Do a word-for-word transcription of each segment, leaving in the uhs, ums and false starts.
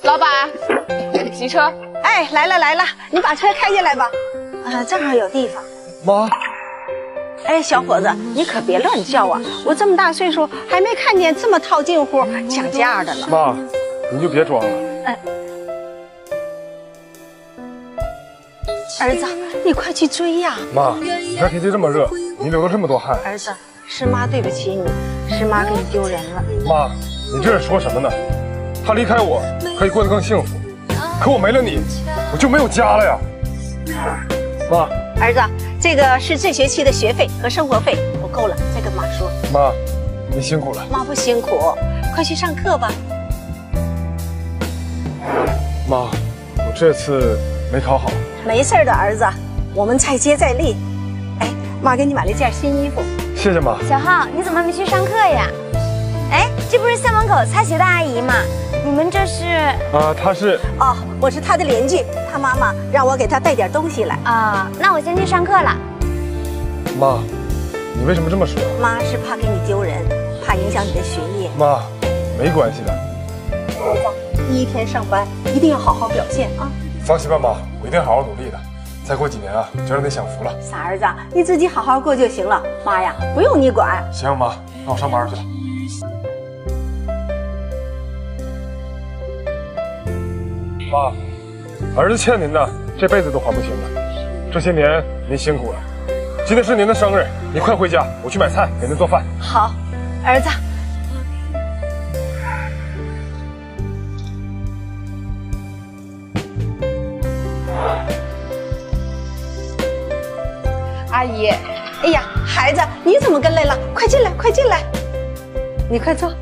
老板，骑车。 哎，来了来了，你把车开进来吧。啊，正好有地方。 妈。 哎，小伙子，你可别乱叫啊！我这么大岁数，还没看见这么套近乎、讲价的呢。 妈，你就别装了。 嗯。儿子，你快去追呀！ 妈，你看天气这么热，你流了这么多汗。 儿子，是妈对不起你，是妈给你丢人了。 妈，你这是说什么呢？他离开我可以过得更幸福，可我没了你，我就没有家了呀。妈， 儿子，这个是这学期的学费和生活费，不够了再跟妈说。 妈，你辛苦了。 妈不辛苦，快去上课吧。 妈，我这次没考好。 没事的，儿子，我们再接再厉。哎，妈给你买了件新衣服。 谢谢妈。 小浩，你怎么没去上课呀？哎，这不是校门口擦鞋的阿姨吗？你们这是？ 啊，她是。 哦，我是她的邻居，她妈妈让我给她带点东西来。 啊，那我先去上课了。 妈，你为什么这么说？ 妈是怕给你丢人，怕影响你的学业。 妈，没关系的。 儿子，第一天上班一定要好好表现啊！ 放心吧，妈，我一定好好努力的。再过几年啊，就让你享福了。 傻儿子，你自己好好过就行了。妈呀，不用你管。 行，妈，那我上班去了。妈，儿子欠您的，这辈子都还不清了。这些年您辛苦了。今天是您的生日，你快回家，我去买菜给您做饭。 好，儿子。 阿姨， 哎呀，孩子，你怎么跟来了？快进来，快进来，你快坐。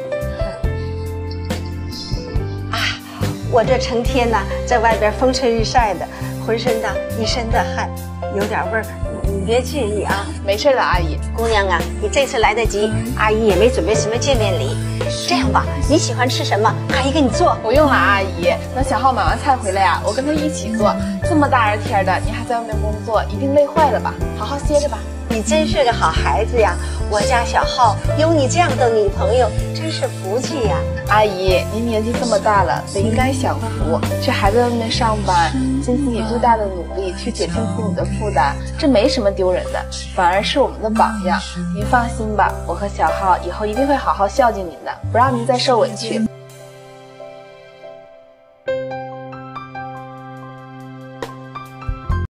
啊，我这成天呢在外边风吹日晒的，浑身的一身的汗，有点味儿，你别介意啊。 没事的，阿姨。 姑娘啊，你这次来得及，阿姨也没准备什么见面礼。这样吧，你喜欢吃什么，阿姨给你做。 不用了，阿姨。等小浩买完菜回来呀、啊，我跟他一起做。这么大热天的，你还在外面工作，一定累坏了吧？好好歇着吧。 你真是个好孩子呀！我家小浩有你这样的女朋友，真是福气呀！ 阿姨，您年纪这么大了，本应该享福，却还在外面上班，尽自己最大的努力去减轻父母的负担，这没什么丢人的，反而是我们的榜样。您放心吧，我和小浩以后一定会好好孝敬您的，不让您再受委屈。